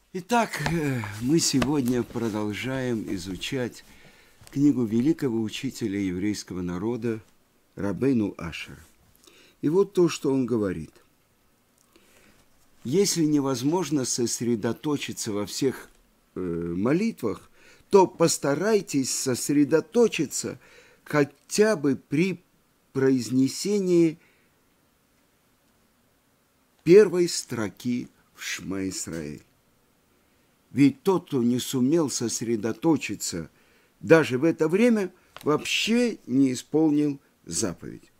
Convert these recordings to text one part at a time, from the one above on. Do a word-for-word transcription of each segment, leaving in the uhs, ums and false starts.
Итак, мы сегодня продолжаем изучать книгу великого учителя еврейского народа Рабейну Ашера. И вот то, что он говорит. Если невозможно сосредоточиться во всех э, молитвах, то постарайтесь сосредоточиться хотя бы при произнесении первой строки в Шма Исраэль. Ведь тот, кто не сумел сосредоточиться даже в это время, вообще не исполнил заповедь.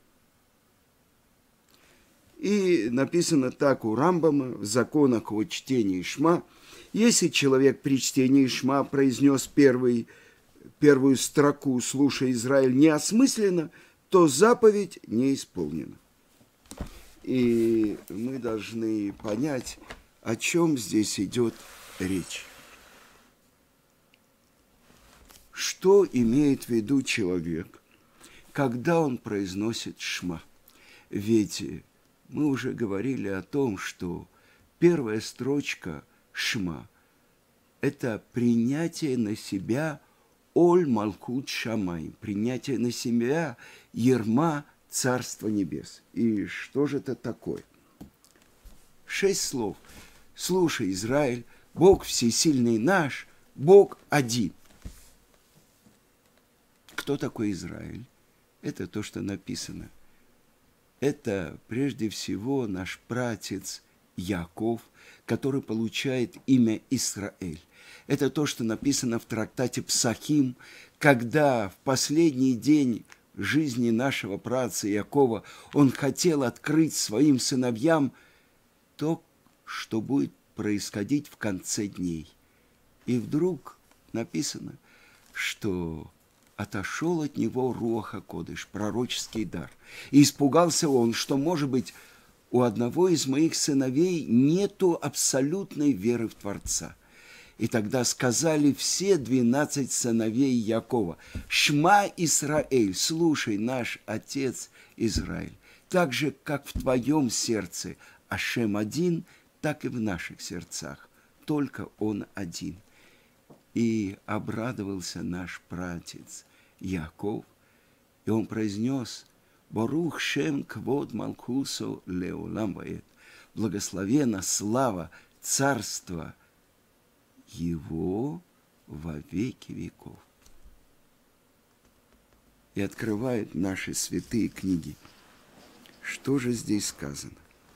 И написано так у Рамбама в законах о чтении Шма: если человек при чтении Шма произнес первый, первую строку «Слушай, Израиль» неосмысленно, то заповедь не исполнена. И мы должны понять, о чем здесь идет речь. Что имеет в виду человек, когда он произносит Шма? Ведь мы уже говорили о том, что первая строчка Шма – это принятие на себя Оль Малкут Шамай, принятие на себя ярма Царства Небес. И что же это такое? Шесть слов. Слушай, Израиль, Бог всесильный наш, Бог один. Кто такой Израиль? Это то, что написано. Это прежде всего наш пратец Яков, который получает имя Исраэль. Это то, что написано в трактате Псахим, когда в последний день жизни нашего праотца Якова он хотел открыть своим сыновьям то, что будет происходить в конце дней. И вдруг написано, что отошел от него Руах ха-Кодеш, пророческий дар. И испугался он, что, может быть, у одного из моих сыновей нету абсолютной веры в Творца. И тогда сказали все двенадцать сыновей Якова: «Шма Исраэль, слушай, наш отец Израиль, так же, как в твоем сердце Ашем один, так и в наших сердцах, только он один». И обрадовался наш пратец Яков, и он произнес: «Барух шем квод малкусо леолам ваэт», благословена слава царства его во веки веков. И открывает наши святые книги. Что же здесь сказано?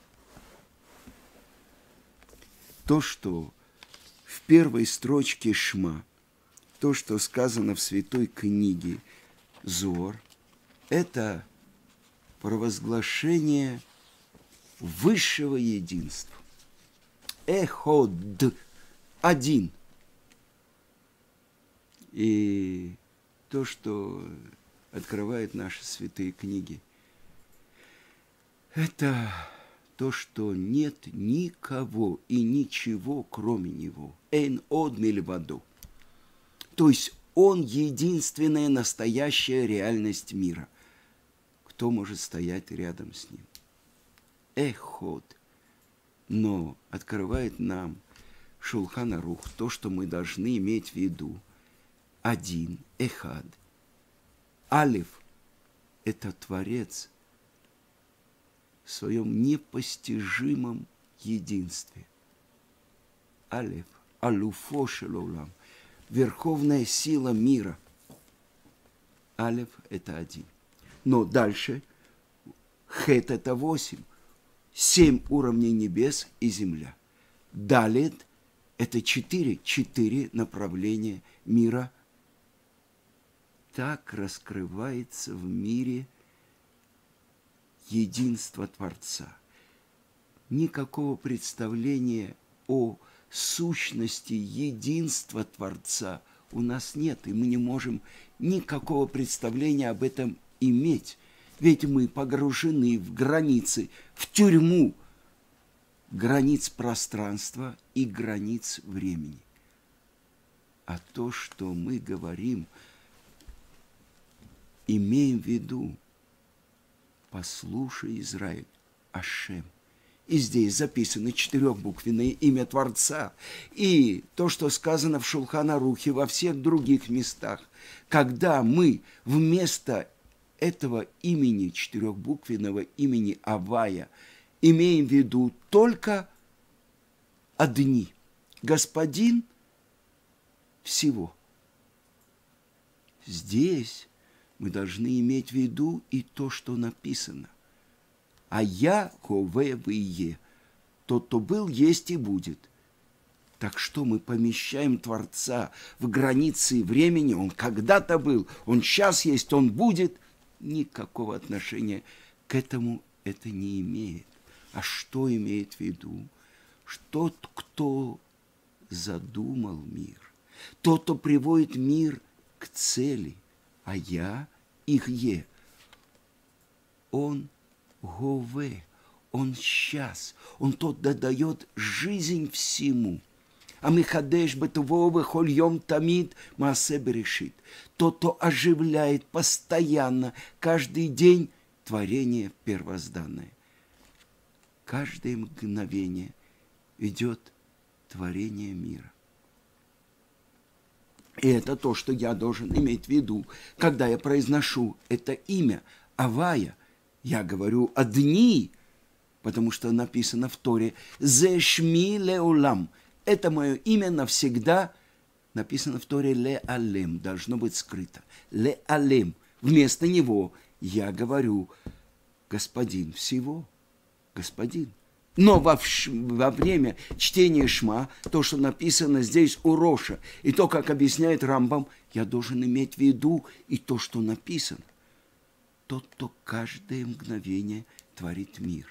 То, что в первой строчке Шма, то, что сказано в святой книге Зоар, это провозглашение высшего единства. Эход, один. И то, что открывает наши святые книги, это то, что нет никого и ничего, кроме него. Эйн од мильваду. То есть он единственная настоящая реальность мира. Кто может стоять рядом с ним? Эход. Но открывает нам Шулхан Арух то, что мы должны иметь в виду. Один, эхад. Алиф – это Творец в своем непостижимом единстве. Алиф, алуфо шелолам, верховная сила мира. Алиф – это один. Но дальше хет – это восемь. Семь уровней небес и земля. Далет – это четыре. Четыре направления мира. Так раскрывается в мире единство Творца. Никакого представления о сущности единства Творца у нас нет, и мы не можем никакого представления об этом иметь. Ведь мы погружены в границы, в тюрьму границ пространства и границ времени. А то, что мы говорим, имеем в виду: послушай, Израиль, Ашем. и здесь записано четырехбуквенное имя Творца, и то, что сказано в Шулхан Арухе, во всех других местах, когда мы вместо этого имени, четырехбуквенного имени Авая, имеем в виду только одни. Господин всего. Здесь мы должны иметь в виду и то, что написано. А я, Хове Вие, тот, кто был, есть и будет. Так что мы помещаем Творца в границы времени, он когда-то был, он сейчас есть, он будет. Никакого отношения к этому это не имеет. А что имеет в виду? Что тот, кто задумал мир, тот, кто приводит мир к цели, а я их е. Он гове, он сейчас, он тот дает жизнь всему. А михадеш бетувовы хольем тамид маасе берешит. Тот, кто оживляет постоянно, каждый день творение первозданное. Каждое мгновение идет творение мира. И это то, что я должен иметь в виду, когда я произношу это имя Авая. Я говорю одни, потому что написано в Торе «Зешми леолам». Это мое имя навсегда, написано в Торе «Ле-алем», должно быть скрыто. «Ле-алем». Вместо него я говорю «Господин всего». Господин. Но во, во время чтения Шма, то, что написано здесь у Роша, и то, как объясняет Рамбам, я должен иметь в виду и то, что написано. Тот, кто каждое мгновение творит мир.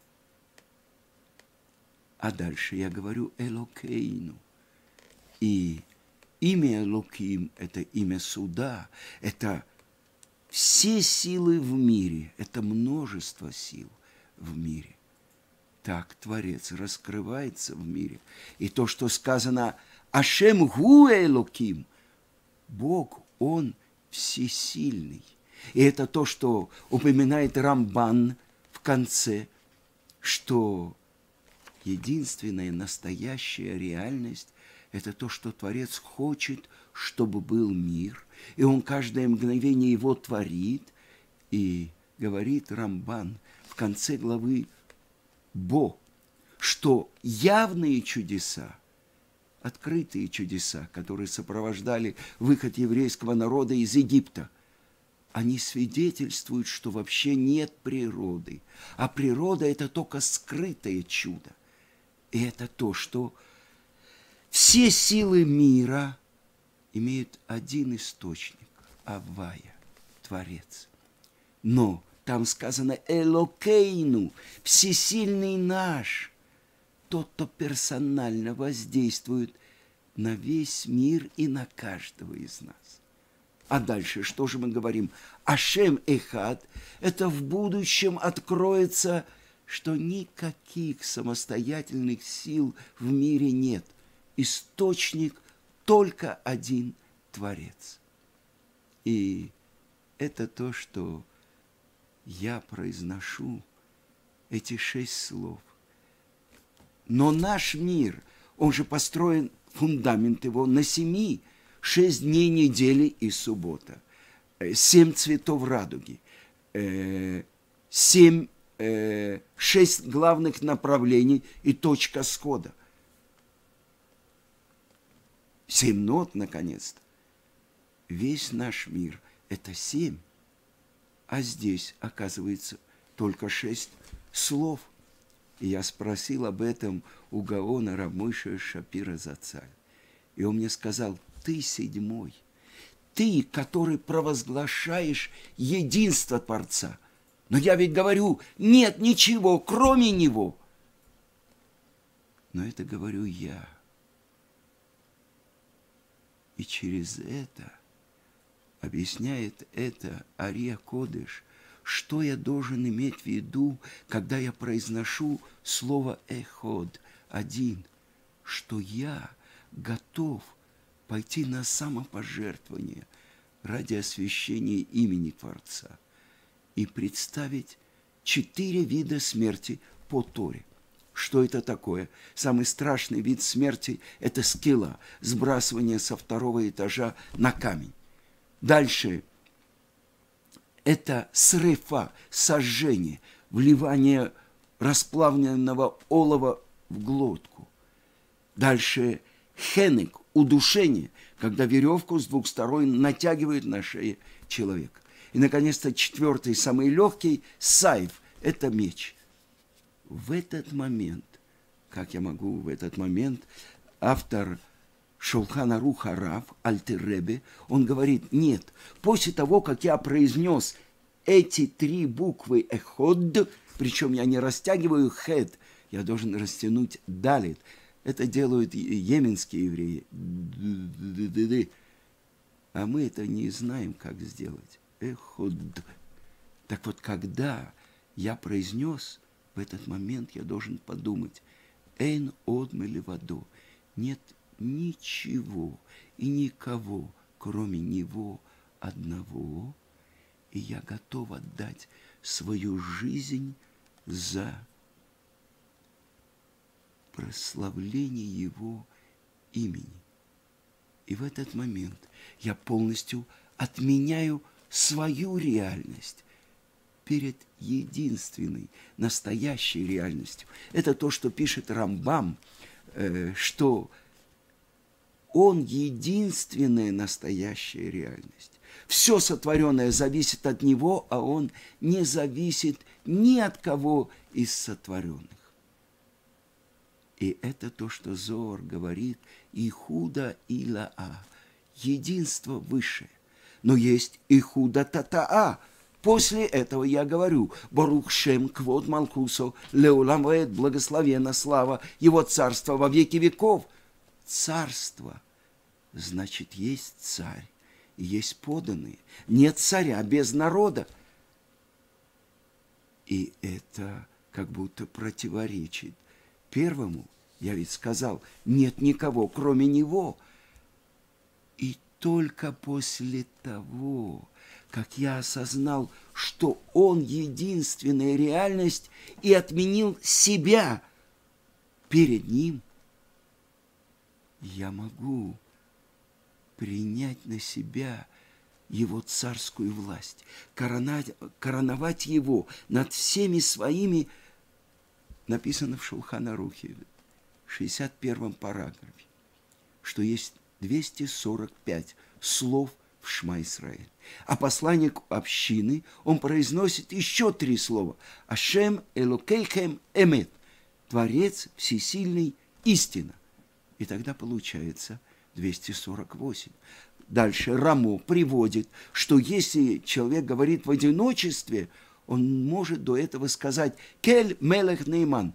А дальше я говорю Элокейну. И имя Элоким – это имя суда, это все силы в мире, это множество сил в мире. Так Творец раскрывается в мире. И то, что сказано «Ашем гу Элоким», Бог, Он всесильный. И это то, что упоминает Рамбан в конце, что единственная настоящая реальность – это то, что Творец хочет, чтобы был мир. И Он каждое мгновение его творит. И говорит Рамбан в конце главы Бо, что явные чудеса, открытые чудеса, которые сопровождали выход еврейского народа из Египта, они свидетельствуют, что вообще нет природы, а природа – это только скрытое чудо. И это то, что все силы мира имеют один источник – Авая, Творец. Но там сказано «Элокейну», всесильный наш, тот, кто персонально воздействует на весь мир и на каждого из нас. А дальше что же мы говорим? Ашем Эхад, это в будущем откроется, что никаких самостоятельных сил в мире нет. Источник только один Творец. И это то, что я произношу, эти шесть слов. Но наш мир, он же построен, фундамент его, на семи, шесть дней недели и суббота, семь цветов радуги, семь, шесть главных направлений и точка схода. Семь нот, наконец-то. Весь наш мир – это семь. А здесь, оказывается, только шесть слов. И я спросил об этом у Гаона Рав Мойше Шапира Зацаль. И он мне сказал, ты седьмой. Ты, который провозглашаешь единство Творца. Но я ведь говорю, нет ничего, кроме Него. Но это говорю я. И через это объясняет это Ария Кодеш, что я должен иметь в виду, когда я произношу слово «эход», один, что я готов пойти на самопожертвование ради освящения имени Творца и представить четыре вида смерти по Торе. Что это такое? Самый страшный вид смерти – это скилла, сбрасывание со второго этажа на камень. Дальше – это срефа, сожжение, вливание расплавленного олова в глотку. Дальше – хенек, удушение, когда веревку с двух сторон натягивают на шее человека. И, наконец-то, четвертый, самый легкий – сайф, это меч. В этот момент, как я могу в этот момент, автор Шулхан Аруха Рав, Альтер Ребе, он говорит, нет, после того, как я произнес эти три буквы эход, причем я не растягиваю хед, я должен растянуть далит. Это делают йеменские евреи. А мы это не знаем, как сделать. Эход. Так вот, когда я произнес, в этот момент я должен подумать, «Эйн од мелевадо», нет ничего и никого, кроме него одного, и я готов отдать свою жизнь за прославление его имени. И в этот момент я полностью отменяю свою реальность перед единственной, настоящей реальностью. Это то, что пишет Рамбам, э, что он единственная настоящая реальность. Все сотворенное зависит от него, а он не зависит ни от кого из сотворенных. И это то, что Зоар говорит, Ихуда Илаа, единство высшее. Но есть Ихуда Татаа. После этого я говорю, Барух Шем Квод Малхусо, Леулам Ваэд, благословена слава, его царство во веки веков. Царство, значит, есть царь, и есть подданные. Нет царя без народа. И это как будто противоречит первому. Я ведь сказал, нет никого, кроме него. И только после того, как я осознал, что он единственная реальность, и отменил себя перед ним, я могу принять на себя его царскую власть, короновать его над всеми своими, написано в Шулхан Арухе, в шестьдесят первом параграфе, что есть двести сорок пять слов в Шма Исраэль. А посланник общины, он произносит еще три слова. Ашем Элокейхем Эмет. Творец всесильный, истина. И тогда получается двести сорок восемь. Дальше Рамо приводит, что если человек говорит в одиночестве, он может до этого сказать «Кель мелех нейман».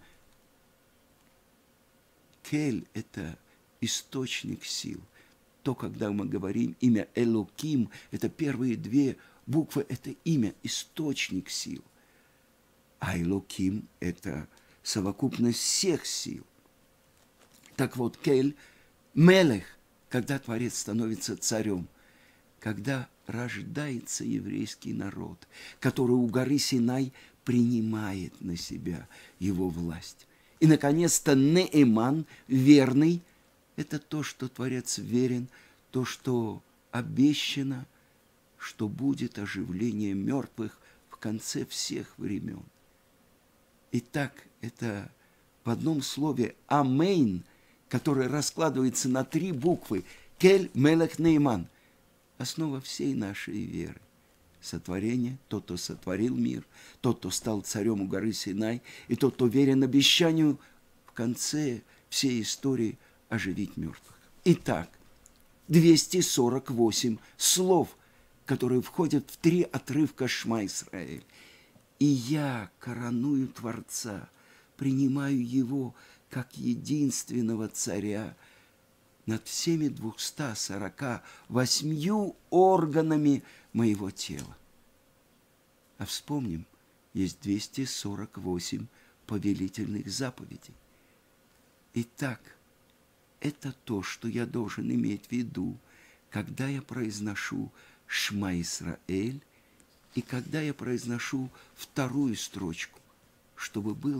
Кель – это источник сил. То, когда мы говорим имя Элоким, это первые две буквы, это имя, источник сил. А Элоким – это совокупность всех сил. Так вот, Кель, Мелех, когда Творец становится царем, когда рождается еврейский народ, который у горы Синай принимает на себя его власть. И, наконец-то, Неэман, верный, это то, что Творец верен, то, что обещано, что будет оживление мертвых в конце всех времен. Итак, это в одном слове «Амейн», которое раскладывается на три буквы «Кель Мелех Нейман», основа всей нашей веры. Сотворение, тот, кто сотворил мир, тот, кто стал царем у горы Синай, и тот, кто верен обещанию в конце всей истории оживить мертвых. Итак, двести сорок восемь слов, которые входят в три отрывка Шма Исраэль. И я короную Творца, принимаю его как единственного царя над всеми двумястами сорока восьмью органами моего тела. А вспомним, есть двести сорок восемь повелительных заповедей. Итак, это то, что я должен иметь в виду, когда я произношу Шма Исраэль и когда я произношу вторую строчку, чтобы было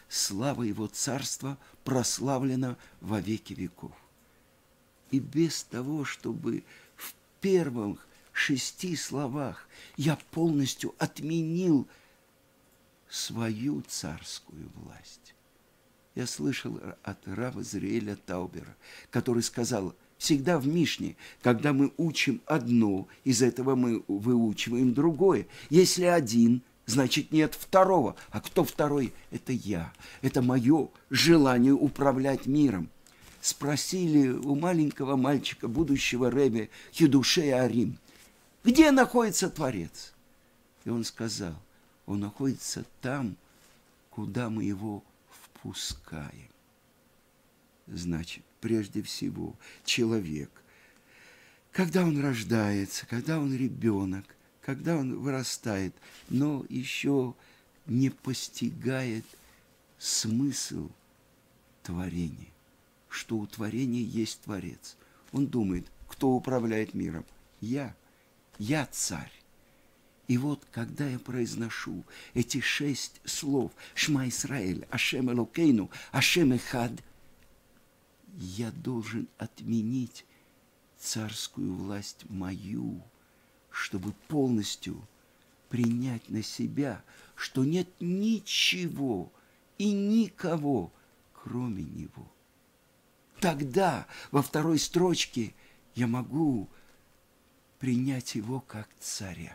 слава его царства прославлена во веки веков. И без того, чтобы в первых шести словах я полностью отменил свою царскую власть. Я слышал от рава Израиля Таубера, который сказал, всегда в Мишне, когда мы учим одно, из этого мы выучиваем другое. Если один, значит нет второго. А кто второй? Это я. Это мое желание управлять миром. Спросили у маленького мальчика, будущего ребе Хидушея Арим, где находится Творец? И он сказал, он находится там, куда мы его впускаем. Значит, прежде всего, человек, когда он рождается, когда он ребенок, когда он вырастает, но еще не постигает смысл творения, что у творения есть Творец. Он думает, кто управляет миром? Я. Я царь. И вот, когда я произношу эти шесть слов «Шма Исраэль», «Ашем Элокейну», «Ашем Эхад», я должен отменить царскую власть мою, чтобы полностью принять на себя, что нет ничего и никого, кроме Него. Тогда во второй строчке я могу принять Его как царя.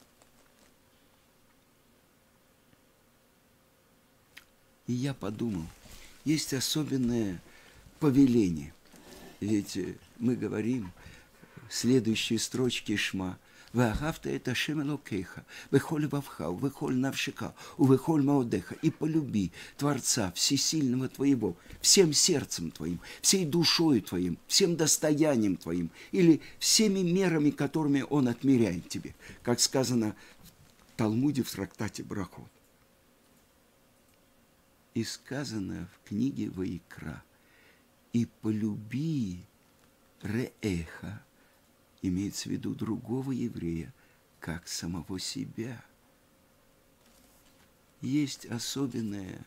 И я подумал, есть особенное повеление. Ведь мы говорим в следующей строчке Шма: «Ваагавта это Ашем Элокейха, вехоль левавха, вехоль навшика, увехоль маодеха». И полюби Творца Всесильного твоего всем сердцем твоим, всей душою твоим, всем достоянием твоим, или всеми мерами, которыми Он отмеряет тебе, как сказано в Талмуде в трактате Брахот. И сказано в книге Ваикра: «И полюби Реэха», имеется в виду другого еврея, как самого себя. Есть особенная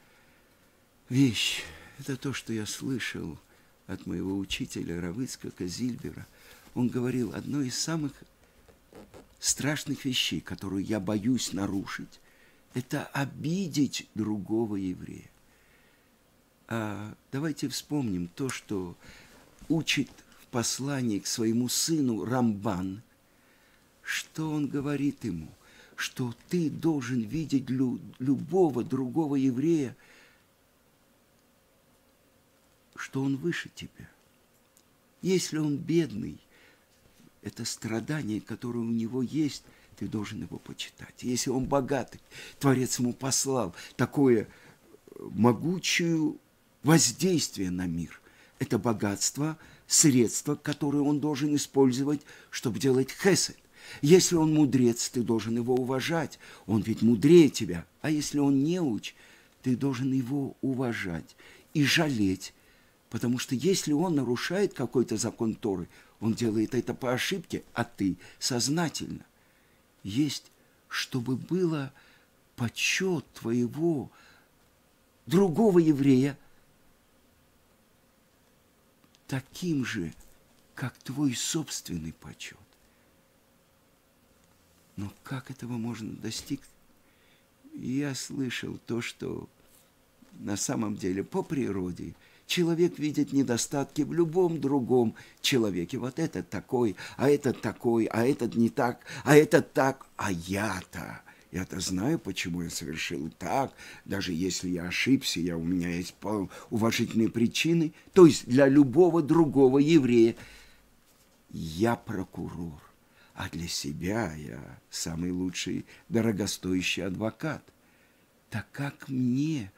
вещь. Это то, что я слышал от моего учителя рава Ицхака Зильбера. Он говорил, одно из самых страшных вещей, которую я боюсь нарушить, это обидеть другого еврея. А давайте вспомним то, что учит в послании к своему сыну Рамбан, что он говорит ему, что ты должен видеть лю- любого другого еврея, что он выше тебя. Если он бедный, это страдание, которое у него есть, ты должен его почитать. Если он богатый, Творец ему послал такое могучее воздействие на мир. Это богатство, средство, которое он должен использовать, чтобы делать хесед. Если он мудрец, ты должен его уважать. Он ведь мудрее тебя. А если он неуч, ты должен его уважать и жалеть. Потому что если он нарушает какой-то закон Торы, он делает это по ошибке, а ты сознательно. Есть, чтобы было почет твоего другого еврея таким же, как твой собственный почет. Но как этого можно достичь? Я слышал то, что на самом деле по природе человек видит недостатки в любом другом человеке. Вот этот такой, а этот такой, а этот не так, а этот так, а я-то, я-то знаю, почему я совершил так, даже если я ошибся, я, у меня есть уважительные причины. То есть для любого другого еврея я прокурор, а для себя я самый лучший, дорогостоящий адвокат. Так как мне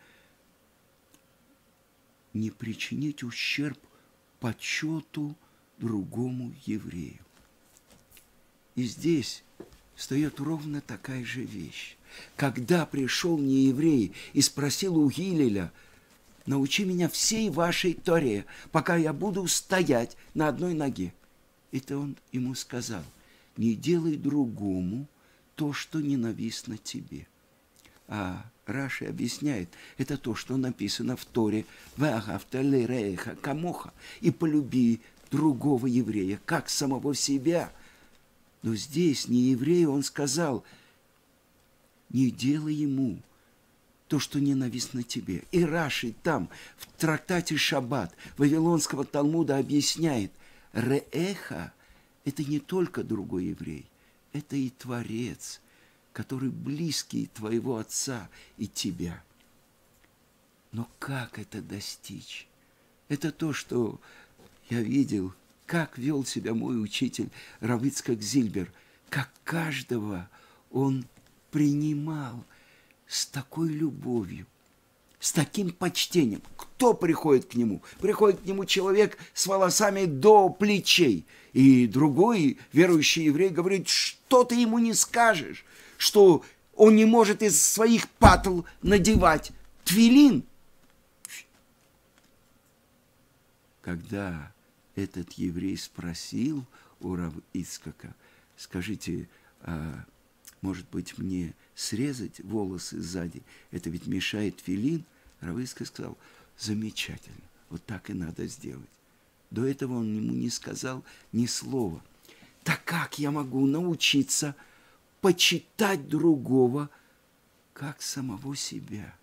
не причинить ущерб почету другому еврею? И здесь встает ровно такая же вещь. Когда пришел нееврей и спросил у Гилеля: научи меня всей вашей Торе, пока я буду стоять на одной ноге. Это он ему сказал: не делай другому то, что ненавистно тебе. А Раши объясняет, это то, что написано в Торе «Веагавта лиреха камоха» и «полюби другого еврея, как самого себя». Но здесь не еврею он сказал, не делай ему то, что ненавистно тебе. И Раши там, в трактате Шаббат Вавилонского Талмуда объясняет, «Реэха» – это не только другой еврей, это и Творец, который близкий твоего отца и тебя. Но как это достичь? Это то, что я видел, как вел себя мой учитель рав Ицхак Зильбер, как каждого он принимал с такой любовью, с таким почтением. Кто приходит к нему? Приходит к нему человек с волосами до плечей, и другой верующий еврей говорит, что ты ему не скажешь, что он не может из своих патл надевать тфилин. Когда этот еврей спросил у рав Ицхака, скажите, а может быть мне срезать волосы сзади, это ведь мешает тфилин? Рав Ицхак сказал, замечательно, вот так и надо сделать. До этого он ему не сказал ни слова. Так как я могу научиться почитать другого, как самого себя?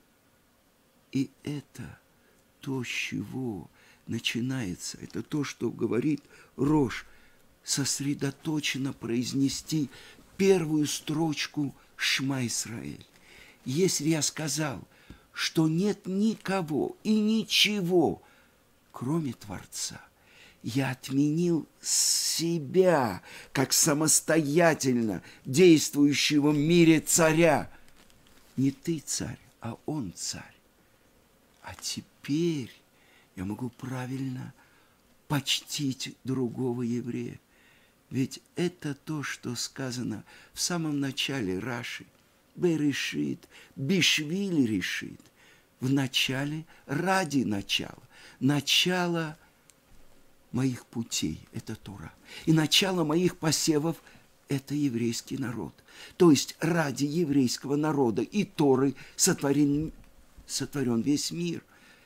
И это то, с чего начинается, это то, что говорит Рош, сосредоточенно произнести первую строчку Шма Исраэль. Если я сказал, что нет никого и ничего, кроме Творца, я отменил себя, как самостоятельно действующего в мире царя. Не ты царь, а он царь. А теперь я могу правильно почтить другого еврея. Ведь это то, что сказано в самом начале Раши. Берешит, бишвили решит. В начале, ради начала. Начало моих путей – это Тора. И начало моих посевов – это еврейский народ. То есть ради еврейского народа и Торы сотворен, сотворен весь мир.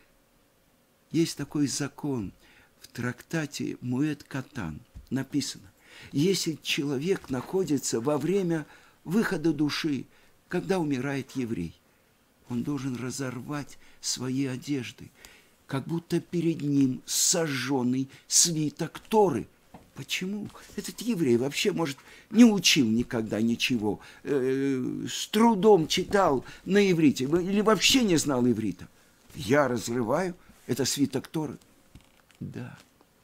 Есть такой закон в трактате Муэд Катан. Написано, если человек находится во время выхода души, когда умирает еврей, он должен разорвать свои одежды, как будто перед ним сожженный свиток Торы. Почему? Этот еврей вообще, может, не учил никогда ничего, э, с трудом читал на иврите или вообще не знал иврита. Я разрываю, это свиток Торы. Да,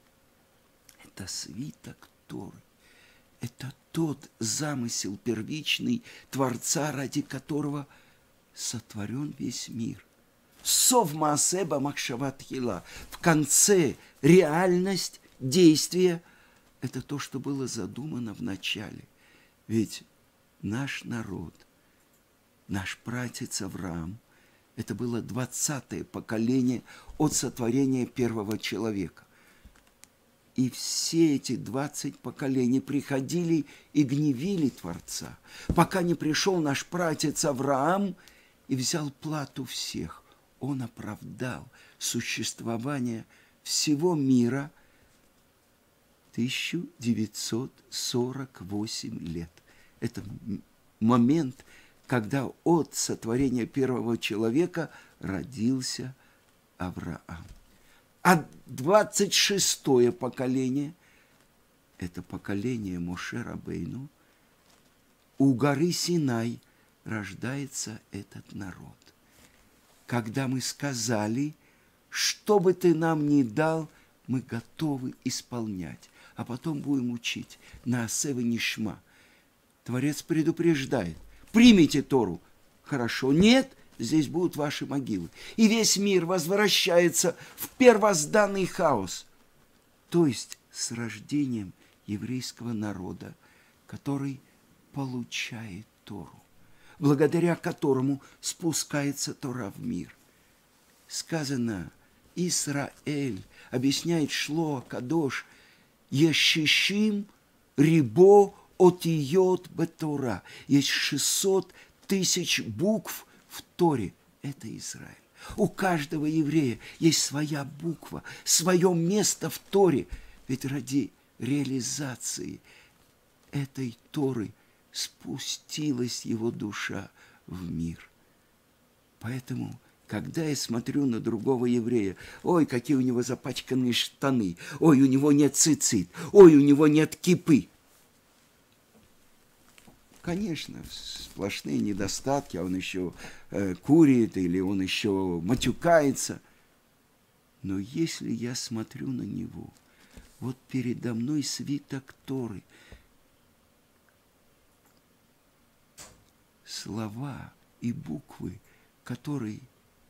это свиток Торы. Это тот замысел первичный Творца, ради которого сотворен весь мир. Сов маасеба махшават хила. В конце реальность действия – это то, что было задумано в начале. Ведь наш народ, наш пратец Авраам, это было двадцатое поколение от сотворения первого человека. И все эти двадцать поколений приходили и гневили Творца, пока не пришел наш пратец Авраам и взял плату всех. Он оправдал существование всего мира тысяча девятьсот сорок восемь лет. Это момент, когда от сотворения первого человека родился Авраам. А двадцать шестое поколение, это поколение Моше Рабейну, у горы Синай рождается этот народ. Когда мы сказали, что бы ты нам ни дал, мы готовы исполнять, а потом будем учить Наасе венишма. Творец предупреждает, примите Тору, хорошо, нет, здесь будут ваши могилы. И весь мир возвращается в первозданный хаос, то есть с рождением еврейского народа, который получает Тору, благодаря которому спускается Тора в мир. Сказано, Исраэль, объясняет Шлоа Кадош, Ешишим рибо отиот бетора. Есть шестьсот тысяч букв в Торе – это Израиль. У каждого еврея есть своя буква, свое место в Торе. Ведь ради реализации этой Торы спустилась его душа в мир. Поэтому, когда я смотрю на другого еврея, ой, какие у него запачканные штаны, ой, у него нет цицит, ой, у него нет кипы. Конечно, сплошные недостатки, а он еще э, курит или он еще матюкается. Но если я смотрю на него, вот передо мной свиток Торы, слова и буквы, которые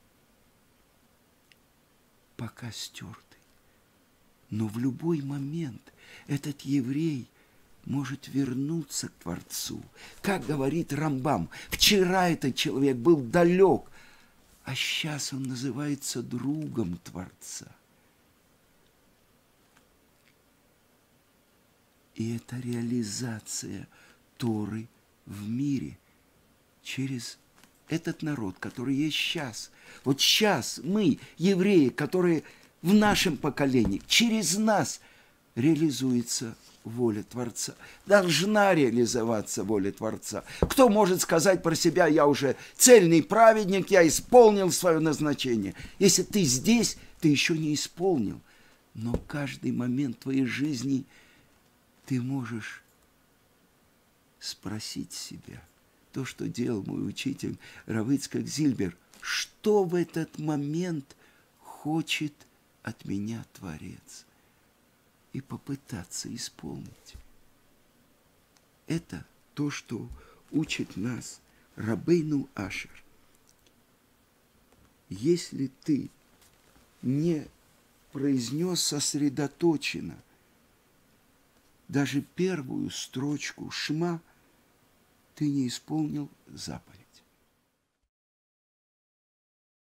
пока стерты. Но в любой момент этот еврей может вернуться к Творцу. Как говорит Рамбам, вчера этот человек был далек, а сейчас он называется другом Творца. И это реализация Торы в мире через этот народ, который есть сейчас. Вот сейчас мы, евреи, которые в нашем поколении, через нас реализуется воля Творца. Должна реализоваться воля Творца. Кто может сказать про себя: я уже цельный праведник, я исполнил свое назначение? Если ты здесь, ты еще не исполнил. Но каждый момент твоей жизни ты можешь спросить себя. То, что делал мой учитель Рав Ицхак Зильбер, что в этот момент хочет от меня Творец? И попытаться исполнить. Это то, что учит нас Рабейну Ашер. Если ты не произнес сосредоточенно даже первую строчку Шма, ты не исполнил заповедь.